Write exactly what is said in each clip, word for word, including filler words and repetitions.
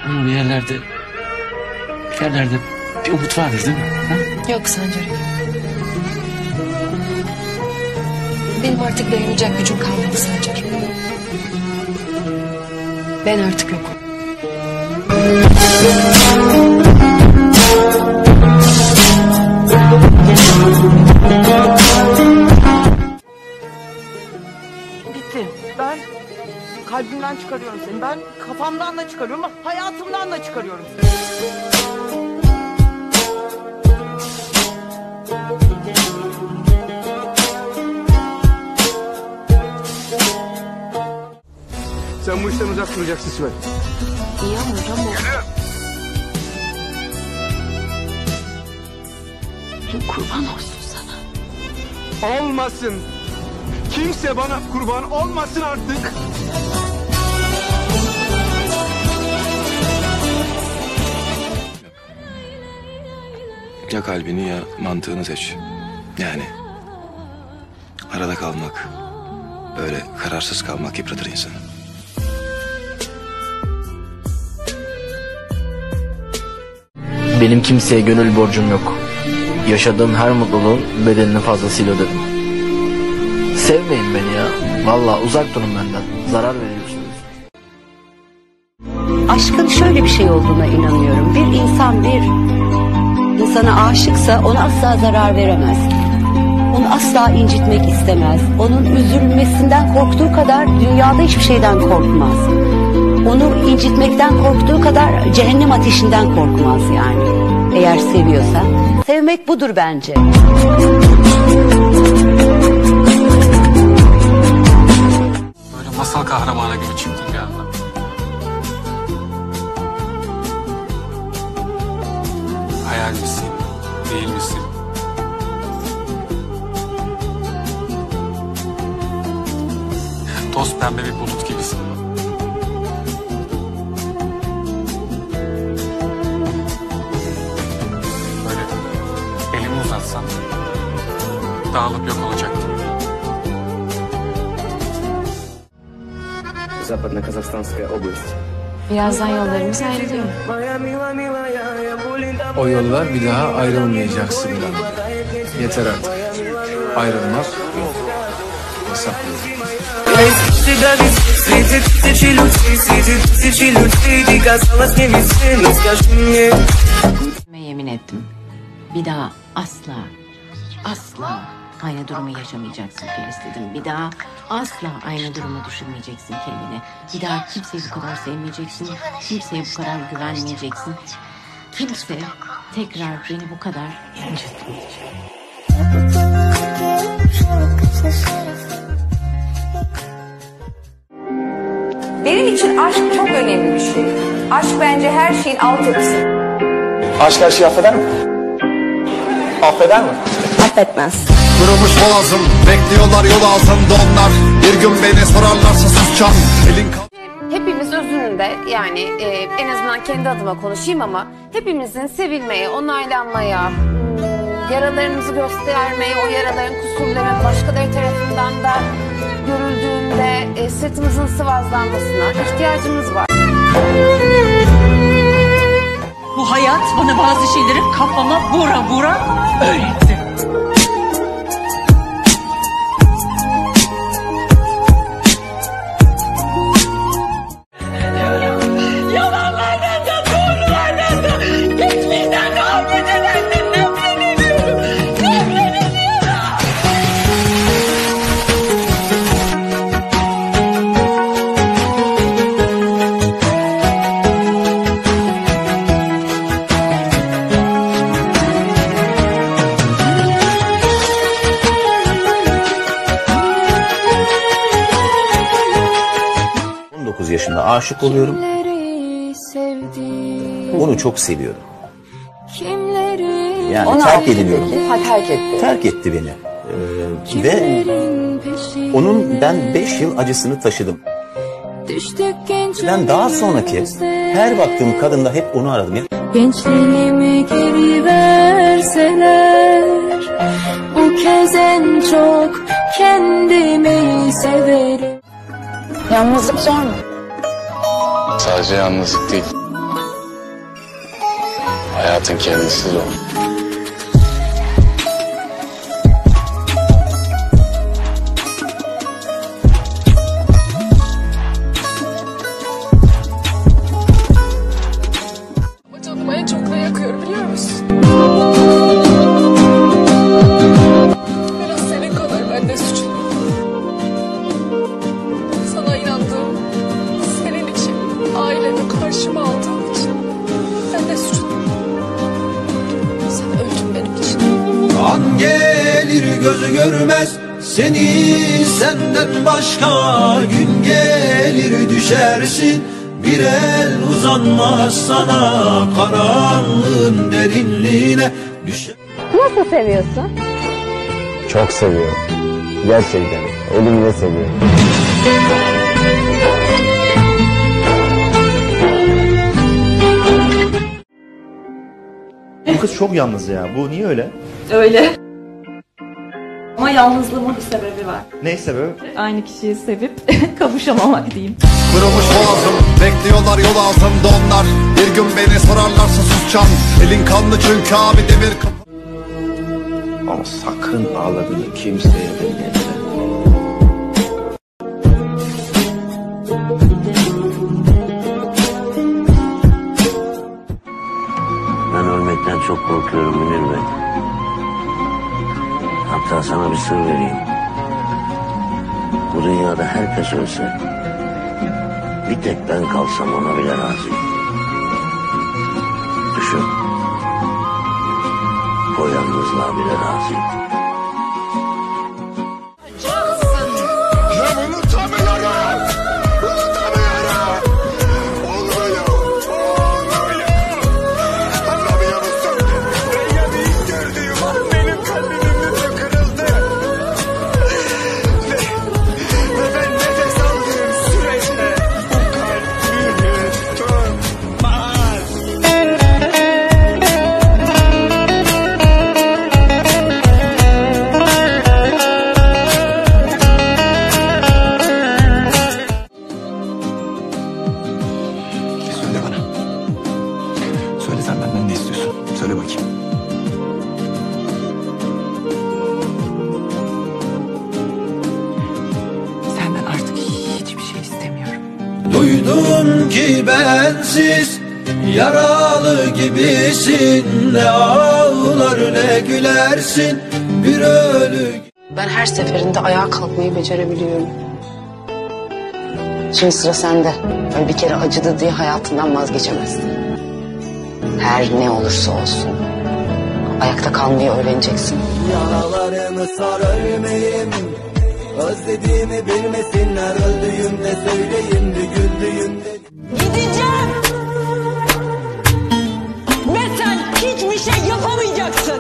Ama bir yerlerde, bir yerlerde bir umut vardır değil mi? Ha? Yok Sancar Efendi. Benim artık dayanacak gücüm kalmadı Sancar. Ben artık yokum. Bitti. Ben kalbimden çıkarıyorum seni. Ben kafamdan da çıkarıyorum. Hayatımdan da çıkarıyorum seni. Sen bu işten uzak duracaksın Sibel. İyi ama hocam o... Kurban olsun sana. Olmasın. Kimse bana kurban olmasın artık. Ya kalbini ya mantığını seç. Yani arada kalmak, böyle kararsız kalmak yıpratır insanı. Benim kimseye gönül borcum yok. Yaşadığım her mutluluğun bedelini fazlasıyla ödedim. Sevmeyin beni ya. Vallahi uzak durun benden. Zarar veriyorsunuz. Aşkın şöyle bir şey olduğuna inanıyorum. Bir insan bir insana aşıksa ona asla zarar veremez. Onu asla incitmek istemez. Onun üzülmesinden korktuğu kadar dünyada hiçbir şeyden korkmaz. Onu incitmekten korktuğu kadar cehennem ateşinden korkmaz yani. Eğer seviyorsa. Sevmek budur bence. Böyle masal kahramanı gibi çıktım bir anda. Hayal misin, değil misin? Toz pembe bir bulut gibisin. Böyle elimi uzatsam dağılıp yok olacaktım. Западно-Казахстанская область. Birazdan yollarımız ayrılıyor. O yollar bir daha ayrılmayacaksın. Yeter artık. Ayrılmak yok. Yasak. Yemin ettim. Bir daha asla, asla aynı durumu yaşamayacaksın Feris dedim. Bir daha asla aynı duruma düşürmeyeceksin kendini. Bir daha kimseyi bu kadar sevmeyeceksin. Kimseye bu kadar güvenmeyeceksin. Kimse tekrar beni bu kadar incitmeyecek. Benim için aşk çok önemli bir şey. Aşk bence her şeyin altyapısı. Aşk her şeyi affeder mi? Affeder mi? Affetmez. Kurumuş boğazım, bekliyorlar yol ağzımda onlar. Bir gün beni sorarlarsa susacağım. Elin kal... Hepimiz özünde yani e, en azından kendi adıma konuşayım ama hepimizin sevilmeye, onaylanmaya, hmm, yaralarımızı göstermeye, o yaraların, kusurların başkaları tarafından da görüldüğünde e, sırtımızın sıvazlanmasına ihtiyacımız var. Bu hayat bana bazı şeyleri kafama vura vura öğretti. on dokuz yaşında aşık oluyorum. Onu çok seviyorum. Yani terk ediliyorum. Ha, terk etti. Terk etti beni. Ee, ve onun ben beş yıl acısını taşıdım. Ben daha sonraki her baktığım kadında hep onu aradım. Gençliğimi geri verseler, bu kez en çok kendimi severim. Yalnızlık zor mu? Sadece yalnızlık değil. Hayatın kendisi zor. Canımı en çok da yakıyor biliyor musun? Biraz senin kadar ben de suçluyum. Sana inandığım, senin için, ailemi karşıma aldığım için ben de suçluyum. Sen öldün benim için. An gelir gözü görmez seni senden başka, gün gelir düşersin bir el uzanmaz sana, karanlığın derinliğine düşer. Nasıl seviyorsun? Çok seviyorum. Gerçekten. Ölümle seviyorum. Bu kız çok yalnız ya. Bu niye öyle? Öyle. Ama yalnızlığımın bir sebebi var. Ne sebebi? Aynı kişiyi sevip kavuşamamak diyeyim. Kırılmış boğazım, bekliyorlar yol altında onlar. Bir gün beni sorarlarsa susacağım. Elin kanlı çünkü abi demir kapı. Ama sakın ağladığını kimseye belli etme. Ben ölmekten çok korkuyorum Münir Bey. Hatta sana bir sır vereyim. Bu dünyada herkes ölse, bir tek ben kalsam ona bile razıyım. Düşün. O yalnızlığa bile razıyım. Ya unutamıyorum. Unutamıyorum. Olmuyor. Olmuyor. Anlamıyor musun? Reyyan'ı ilk gördüğüm an benim kalbimin de kırıldı. Ve, ve ben nefes aldığım sürece bu kalbimi tutmaz. Söyle bana. Söyle sen benden ne istiyorsun? Söyle bakayım. Senden artık hiçbir şey istemiyorum. Duydum ki bensiz yaralı gibisin, ne ağlar ne gülersin bir ölü. Ben her seferinde ayağa kalkmayı becerebiliyorum. Şimdi sıra sende. Öyle bir kere acıdı diye hayatından vazgeçemezsin. Her ne olursa olsun ayakta kalmayı öğreneceksin. Yaralarımı sar ölmeyim, özlediğimi bilmesinler, öldüğümde söyleyeyim de güldüğümde. Gideceğim. Ve sen hiçbir şey yapamayacaksın.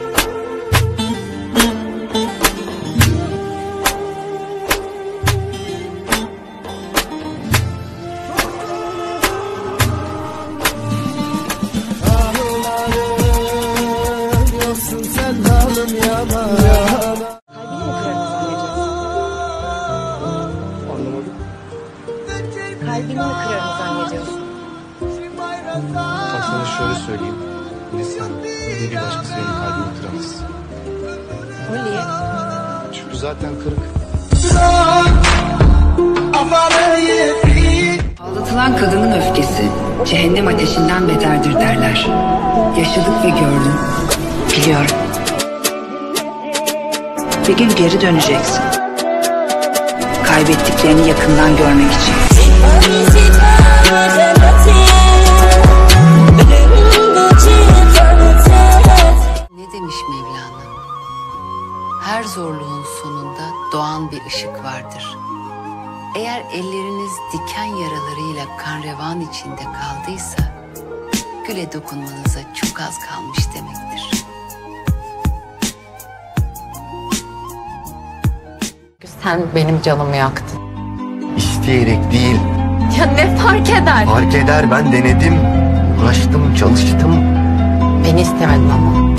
Yoksun sen dalım yana. Kalbini mi kırarım zannediyorsun? Bak sana şöyle söyleyeyim. Ne sen ne bir başkası benim kalbimi kıramaz. O niye? Çünkü zaten kırık. Aldatılan kadının öfkesi cehennem ateşinden beterdir derler. Yaşadık ve gördüm. Biliyorum. Bir gün geri döneceksin. Kaybettiklerini yakından görmek için. Ne demiş Mevlana? Her zorluğun sonunda doğan bir ışık vardır. Eğer elleriniz diken yaralarıyla kan revan içinde kaldıysa, güle dokunmanıza çok az kalmış demektir. Sen benim canımı yaktın. İsteyerek değil. Ya ne fark eder? Fark eder, ben denedim. Uğraştım, çalıştım. Beni istemedin ama.